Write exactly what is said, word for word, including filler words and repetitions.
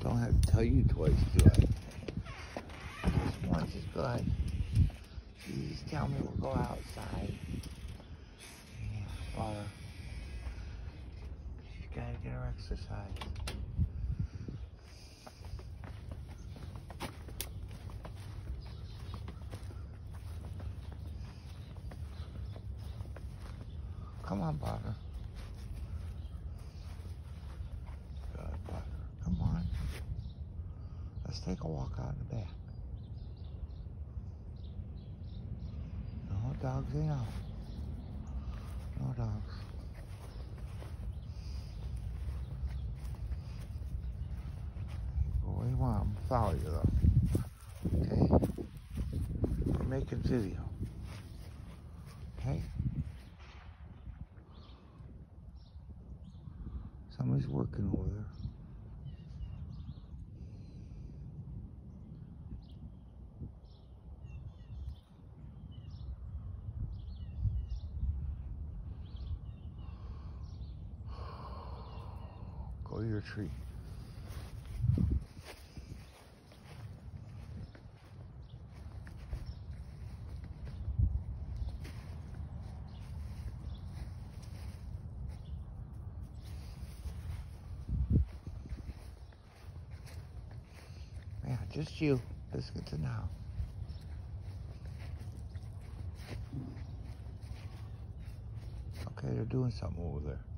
Don't have to tell you twice, do I? Just once is good. You just tell me we'll go outside. Yeah, Laura. She's gotta get her exercise. Come on, Butter. Good, Butter. Come on. Let's take a walk out in the back. No dogs, ain't out. No dogs. Go where you want. I'm follow you though. Okay? We're making video. Okay? Somebody's working over there. Go to your tree. Yeah, just you. Biscuits in the house. Okay, they're doing something over there.